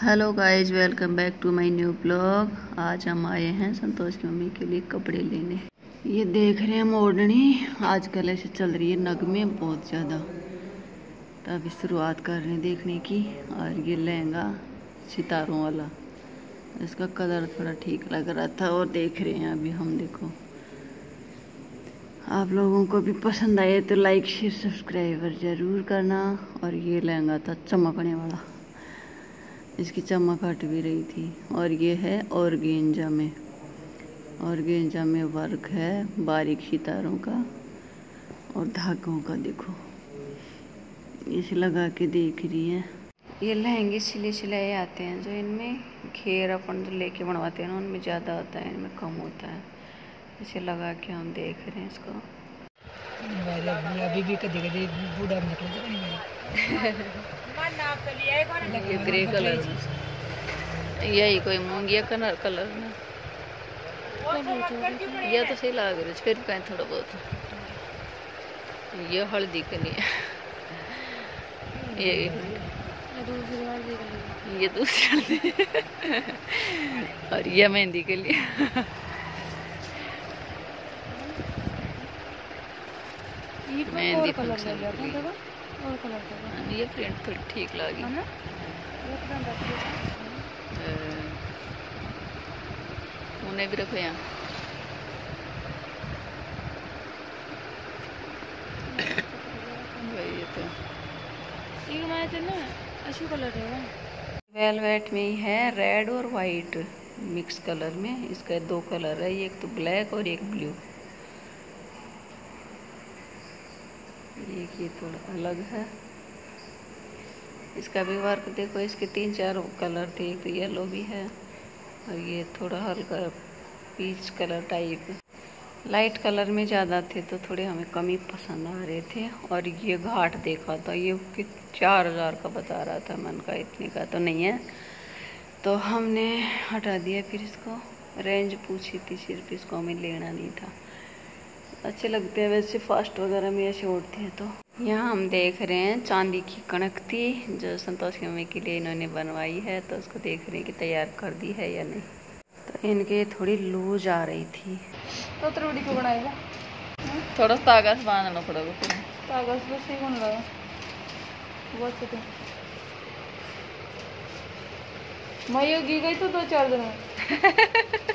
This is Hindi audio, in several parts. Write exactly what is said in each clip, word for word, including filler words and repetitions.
Hello guys, welcome back to my new blog. आज हम आए हैं संतोष की मम्मी के लिए कपड़े लेने। ये देख रहे हैं मोरनी आजकल ऐसे चल रही है नगमे बहुत ज़्यादा, तो अभी शुरुआत कर रहे हैं देखने की। और ये लहंगा सितारों वाला, इसका कलर थोड़ा ठीक लग रहा था और देख रहे हैं अभी हम। देखो, आप लोगों को भी पसंद आए तो लाइक शेयर सब्सक्राइबर ज़रूर करना। और ये लहंगा था चमकने वाला, इसकी चमक हट भी रही थी। और ये है ऑर्गेंजा में, ऑर्गेंजा में वर्क है बारीक सितारों का और धागों का। देखो, इसे लगा के देख रही है। ये लहंगे सिले सिलाए आते हैं, जो इनमें घेर अपन जो लेके बनवाते हैं ना, उनमें ज़्यादा होता है, इनमें कम होता है। इसे लगा के हम देख रहे हैं इसको। अभी भी कभी कभी बूढ़ा ये ग्रे कलर में, यही कोई मूंगिया कलर कलर में, यह तो सही लग रहा है। फिर कहीं थोड़ा बहुत ये हल्दी के लिए, ये ये दूसरी हल्दी और ये मेहंदी के लिए। मेहंदी फंक्शन के लिए ये प्रिंट थोड़ी ठीक लगी। उन्हें भी रखो यहाँ। ये तो अच्छी कलर है, वेलवेट में ही है, रेड और वाइट मिक्स कलर में। इसका दो कलर है, एक तो ब्लैक और एक ब्लू। एक ये थोड़ा अलग है, इसका भी वर्क देखो। इसके तीन चार कलर थे, एक तो येलो भी है और ये थोड़ा हल्का peach colour type. Light colour में ज़्यादा थे तो थोड़े हमें कम ही पसंद आ रहे थे। और ये घाट देखा था, ये कि चार हज़ार का बता रहा था, मन का इतने का तो नहीं है, तो हमने हटा दिया। फिर इसको रेंज पूछी थी, सिर्फ इसको हमें लेना नहीं था। अच्छे लगते हैं वैसे, फास्ट वगैरह में ऐसे उड़ते हैं। तो यहाँ हम देख रहे हैं चांदी की कणकती, जो संतोष की मम्मी के लिए इन्होंने बनवाई है, तो उसको देख रहे हैं कि तैयार कर दी है या नहीं। तो इनके थोड़ी लूज आ रही थी, तो त्रुड़ी को बनाएगा थोड़ा तागा से बांधना पड़ेगा। फिर तागा से सही बन रहा है वो अच्छे थे। मैं योगी गई तो दो चार दिन में।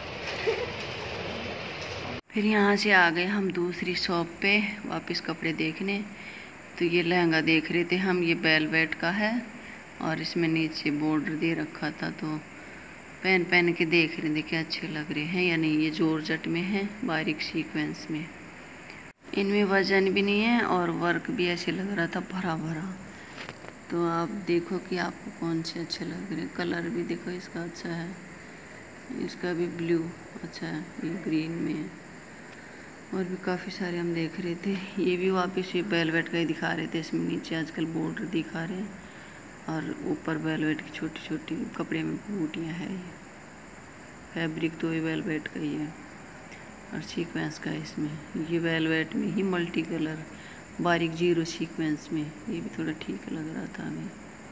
फिर यहाँ से आ गए हम दूसरी शॉप पे वापस कपड़े देखने। तो ये लहंगा देख रहे थे हम, ये वेलवेट का है और इसमें नीचे बॉर्डर दे रखा था। तो पहन पहन के देख रहे थे कि अच्छे लग रहे हैं या नहीं। ये जॉर्जेट में है, बारीक सीक्वेंस में, इनमें वजन भी नहीं है और वर्क भी ऐसे लग रहा था भरा भरा। तो आप देखो कि आपको कौन से अच्छे लग रहे हैं। कलर भी देखो इसका अच्छा है, इसका भी ब्लू अच्छा है, ये ग्रीन में है। और भी काफ़ी सारे हम देख रहे थे। ये भी वापस ये वेलवेट का ही दिखा रहे थे, इसमें नीचे आजकल बॉर्डर दिखा रहे हैं और ऊपर वेलवेट की छोटी छोटी कपड़े में बूटियाँ हैं। ये फैब्रिक तो ये वेलवेट का ही है और सीक्वेंस का है इसमें। ये वेलवेट में ही मल्टी कलर बारीक जीरो सीक्वेंस में, ये भी थोड़ा ठीक लग रहा था हमें।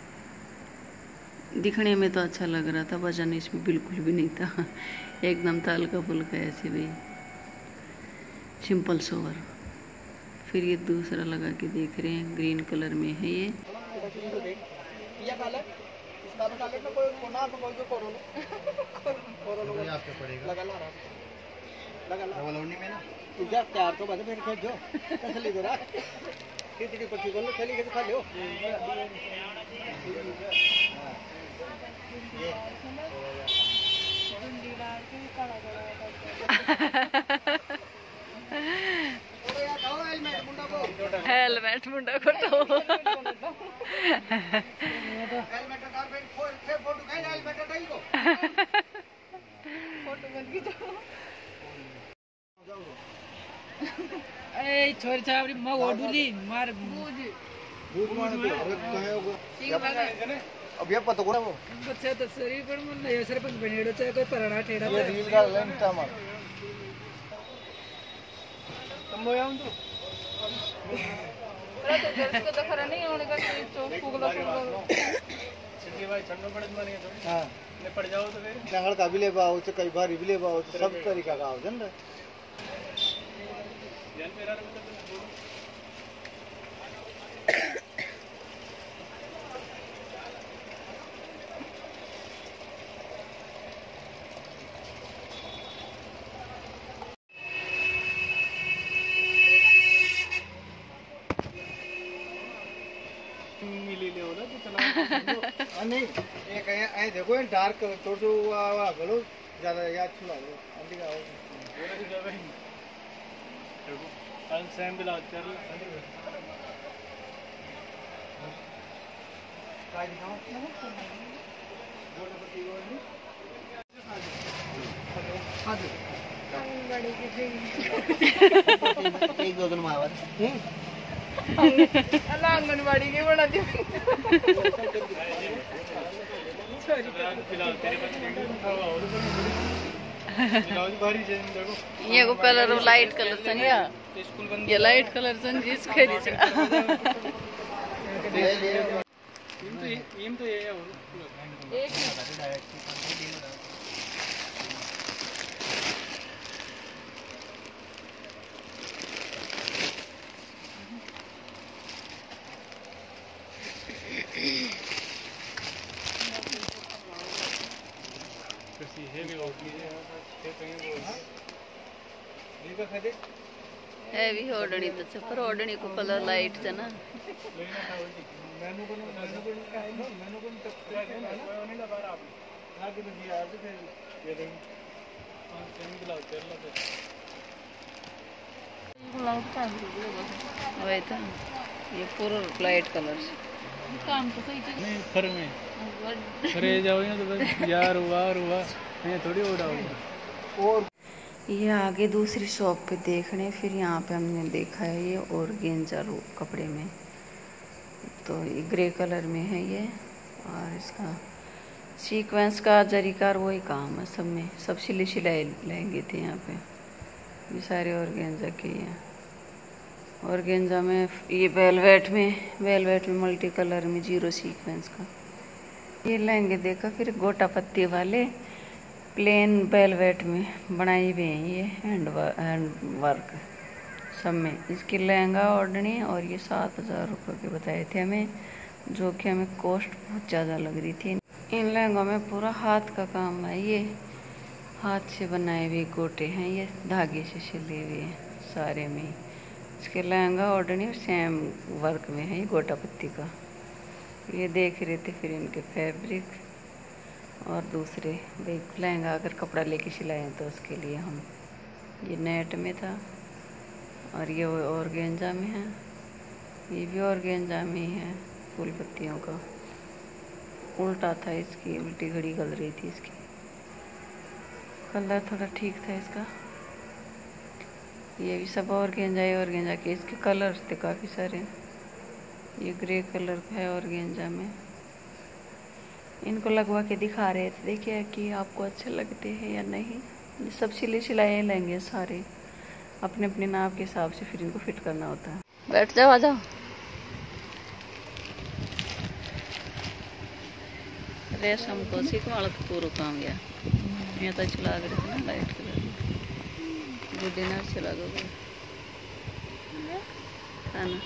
दिखने में तो अच्छा लग रहा था, वजन इसमें बिल्कुल भी नहीं था, एकदम था हल्का फुल्का ऐसे भाई, सिंपल सोवर। फिर ये दूसरा लगा के देख रहे हैं, ग्रीन कलर में है ये। हेलमेट मुंडा को तो ए छोरी छावरी म ओडुली मार बूझ बूझ मान तो अब ये पता कोना वो बच्चा तो शरीर पर मन ये सर पर बनेड़ो चाहे कोई पराठा ठेड़ा ये रील का लेंथ था मार तुम मोया हम तो अरे तो जल्दी को तो खरा नहीं होने का चोक फूगला फूगला भाई ठंडो पड़े माने तो हां ले पड़ जाओ तो फिर जंगल का भी ले बाओ तो कई बार भी ले बाओ तो सब तरीका का हो जन यार मेरा मिली ले होला तो चला नहीं एक ऐ देखो डार्क थोड़ा सा गलो ज्यादा याद छुड़ा दो अंधी का बोला कि जगह ही देखो कल सेम बिला चल काय दिखाओ हां जी बड़ी की एक दो दिन मार अल्लाह आंगनवाड़ी के बना दी ये को कलर लाइट कलर सन या ये लाइट कलर सन जिस खरी छ एम तो ये है एक हैवी ओढ़नी तो छ पर ओढ़नी को कलर लाइट छ ना मेनू को मेनू को मेनू को तक नहीं लगा रहा आप ना कि मुझे आज फिर ये दें हां सेम दिलाओ चल लो वही था ये पूरा लाइट कलर काम तो सही चीज नहीं फर में फरे जाओ ना तो बस यार हुआ हुआ ये थोड़ी उड़ा होगा और ये आगे दूसरी शॉप पे देखने फिर यहाँ पे हमने देखा है ये ऑर्गेन्जा कपड़े में तो ये ग्रे कलर में है ये और इसका सीक्वेंस का जरीकार वही काम है सब में सब सिले सिलाए लहंगे थे यहाँ पे ये सारे ऑर्गेन्जा के हैं ऑर्गेन्जा में ये वेलवेट में वेलवेट में मल्टी कलर में जीरो सीक्वेंस का ये लहंगे देखा फिर गोटा पत्ती वाले प्लेन वेलवेट में बनाई हुई हैं ये हैंड हैंड वर्क सब में इसकी लहंगा ओढ़नी और ये सात हज़ार रुपये के बताए थे हमें जो कि हमें कॉस्ट बहुत ज़्यादा लग रही थी। इन लहंगों में पूरा हाथ का काम है ये हाथ से बनाए हुए गोटे हैं ये धागे से सिले हुए हैं सारे में इसके लहंगा ओढ़नी और सेम वर्क में है ये गोटा पत्ती का ये देख रहे थे फिर इनके फैब्रिक और दूसरे भाई लहंगा अगर कपड़ा लेके सिलाएं तो उसके लिए हम ये नेट में था और ये ऑर्गेन्जा में है ये भी ऑर्गेन्जा में ही है फूल पत्तियों का उल्टा था इसकी उल्टी घड़ी गल रही थी इसकी कलर थोड़ा ठीक था इसका ये भी सब ऑर्गेन्जा ही ऑर्गेन्जा के इसके कलर्स थे काफ़ी सारे ये ग्रे कलर का है ऑर्गेन्जा में इनको लगवा के दिखा रहे थे देखिए कि आपको अच्छे लगते हैं या नहीं ये सब सिले सिलाए लेंगे सारे अपने अपने नाप के हिसाब से फिर इनको फिट करना होता है। बैठ जाओ आ जाओ रेशम को सीख वाला तो पूरा काम गया ये तो चला रहे थे ना लाइट कलर गुड डिनर चला दो खाना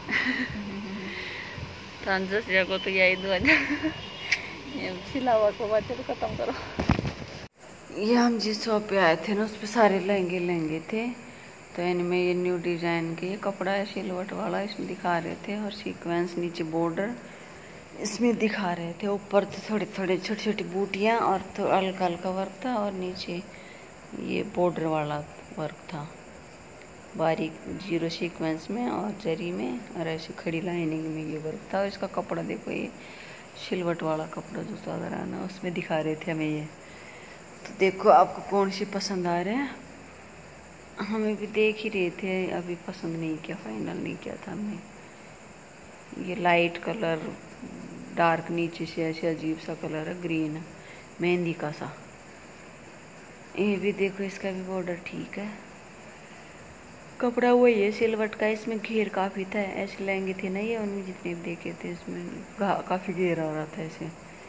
ट्रांजस जगह तो यही दो ये सिलावा को बात तो खत्म करो। ये हम जिस शॉप पे आए थे ना उस पे सारे लहंगे लहंगे थे तो इनमें ये न्यू डिजाइन के ये कपड़ा है सिलवट वाला इसमें दिखा रहे थे और सीक्वेंस नीचे बॉर्डर इसमें दिखा रहे थे ऊपर तो थोड़ी थोड़ी छोटी छोटी बूटियाँ और तो हल्का हल्का वर्क था और नीचे ये बॉर्डर वाला वर्क था बारीक जीरो सीक्वेंस में और जरी में और ऐसे खड़ी लाइनिंग में ये वर्क था और इसका कपड़ा देखो ये सिलवट वाला कपड़ा जो साधारण है उसमें दिखा रहे थे हमें ये तो देखो आपको कौन सी पसंद आ रहे हैं हमें भी देख ही रहे थे अभी पसंद नहीं किया फाइनल नहीं किया था हमने ये लाइट कलर डार्क नीचे से ऐसे अजीब सा कलर है ग्रीन मेहंदी का सा ये भी देखो इसका भी बॉर्डर ठीक है कपड़ा वही है सिलवट का इसमें घेर काफ़ी था ऐसे लहंगे थे ना ये उनमें जितने भी देखे थे इसमें काफ़ी घेर आ रहा था ऐसे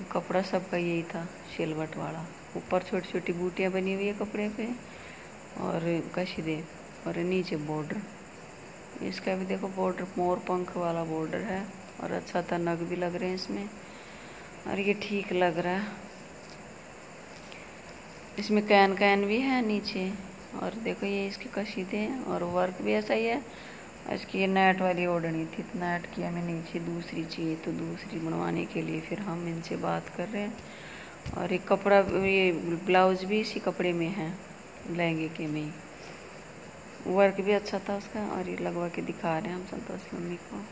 कपड़ा सबका यही था, सिलवट वाला। ऊपर छोटी छोटी बूटियाँ बनी हुई है कपड़े पे और कशीदे, और नीचे बॉर्डर। इसका भी देखो बॉर्डर मोर पंख वाला बॉर्डर है और अच्छा था, नग भी लग रहे हैं इसमें और ये ठीक लग रहा है। इसमें कैन कैन भी है नीचे और देखो ये इसकी कशीदे हैं और वर्क भी ऐसा ही है। इसकी ये नेट वाली ओढ़नी थी, नेट की हमें नीचे दूसरी चाहिए, तो दूसरी बनवाने के लिए फिर हम इनसे बात कर रहे हैं। और एक कपड़ा, ये ब्लाउज भी इसी कपड़े में है, लहंगे के में ही। वर्क भी अच्छा था उसका और ये लगवा के दिखा रहे हैं हम संतोष मम्मी को।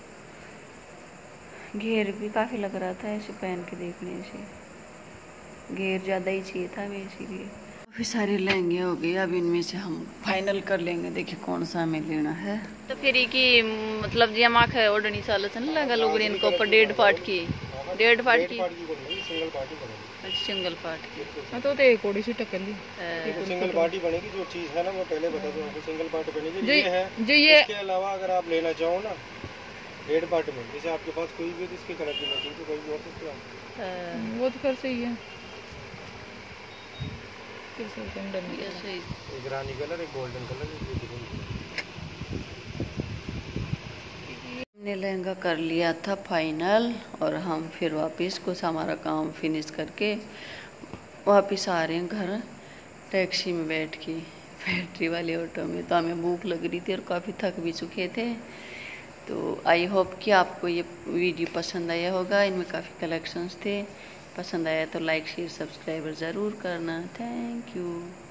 घेर भी काफ़ी लग रहा था ऐसे पहन के देखने से, घेर ज़्यादा ही चाहिए था हमें, इसीलिए। काफ़ी सारे लहंगे हो गए, अब इनमें से हम फाइनल कर लेंगे, देखिए कौन सा हमें लेना है। तो फिर की मतलब जी हम आखे ओढ़नी साल से लगा लोग इनको ऊपर डेढ़ पार्ट की, डेढ़ पार्ट की सिंगल पार्टी बनेगी। सिंगल पार्ट की। हाँ तो एक थोड़ी सी टक्कर ली सिंगल पार्टी बनेगी। जो चीज़ है ना वो पहले बता दो आपको, सिंगल पार्टी बनेगी। जो ये है, जो ये इसके अलावा अगर आप लेना चाहो ना डेढ़ पार्ट में, जैसे आपके पास कोई भी इसके कलर की मैचिंग तो कोई भी और सकते हो। वो तो कर सही है। एक रानी कलर, एक गोल्डन कलर, हमने लहंगा कर लिया था फाइनल और हम फिर वापस कुछ हमारा काम फिनिश करके वापस आ रहे हैं घर, टैक्सी में बैठ के, बैटरी वाले ऑटो में। तो हमें भूख लग रही थी और काफ़ी थक भी चुके थे। तो आई होप कि आपको ये वीडियो पसंद आया होगा। इनमें काफ़ी कलेक्शंस थे। पसंद आया तो लाइक शेयर सब्सक्राइबर ज़रूर करना। Thank you.